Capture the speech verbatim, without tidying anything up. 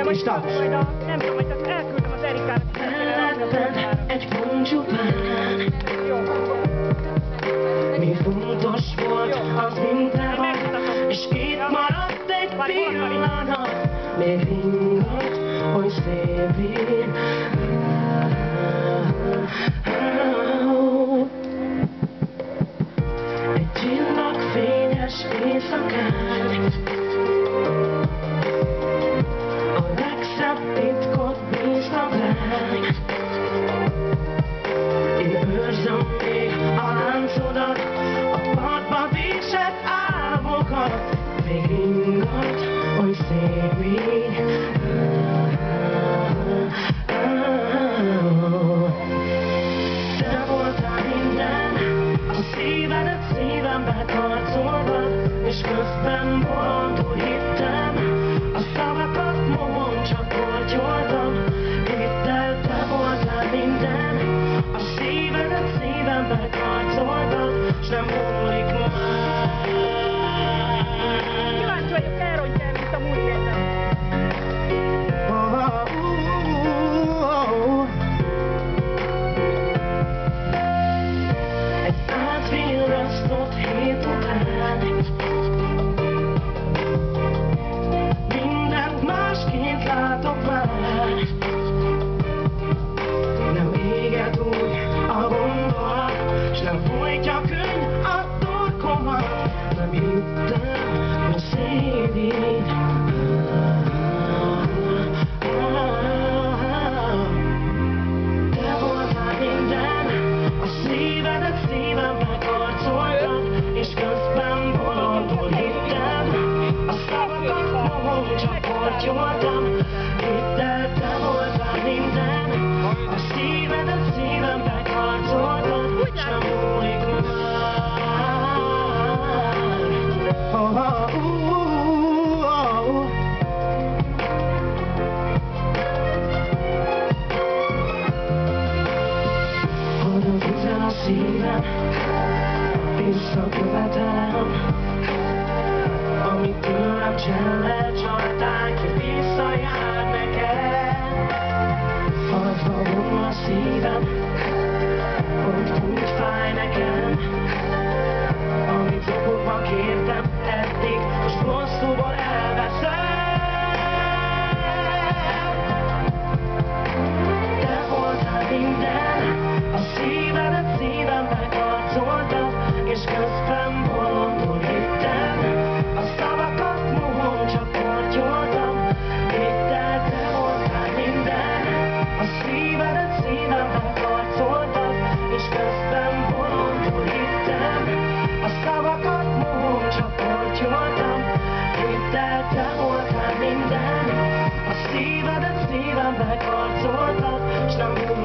hogy majd a, nem tudom, hogy azt elküldtem az Erikának, hogy Letted egy pont csupán. Mi fontos volt, az minden van, és itt maradt egy pillanat. Még ringat, oly szép ír. Egy csillagfényes éjszakán a legszebb titkot bíztam ránk. Én őrzöm még a láncodat, a partba vésett álmokat. Még ringat, oly szép így. Te voltál minden, a szívedet szívembe karcoltad, és közben bolondul hittem, a szavakat mohon csak kortyoltam. Hittel, te voltál minden, a szívedet szívembe karcoltad, s nem múlik már. Kíváncsi vagyok erre, hogy kell, mint a múlt héten. Egy átvirrasztott hét után mindent másként látok már. Nem éget úgy a gondolat, s nem folytja könny a torkomat. Nem hittem, hogy szép így. Te voltál minden, a szívedet szívembe karcoltad, és közben bolondul hittem, a szavakat mohon csak kortyoltam. Hittel, te voltál minden, a szívedet szívembe karcoltad, s nem múlik már. Oh, oh, oh, oh. Hogyan üzen a szívem, visszakövetelem, amit tőlem csellel csalták, hogy visszajár nekem. Haladva vonul a szívem, pont úgy fáj nekem, amit okokba kértem eddig, most bosszúból elveszem. Te voltál minden, a szívedet szívembe karcoltad, és közben bolondul hittem, a szavakat mohon csak kortyoltam. Hittel, te voltál minden, a szívedet szívembe karcoltad, és közben bolondul hittem, a szavakat mohon csak kortyoltam. Hittel, te voltál minden, a szívedet szívembe karcoltad, s nem